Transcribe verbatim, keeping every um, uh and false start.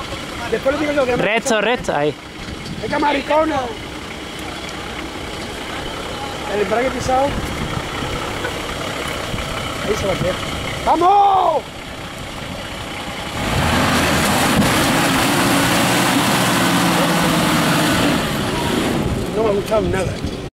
Después le digo yo que... Recto, recto, ahí. ¡Venga, maricona! El embrague pisado. Ahí se va a quedar. ¡Vamos! No me ha gustado nada.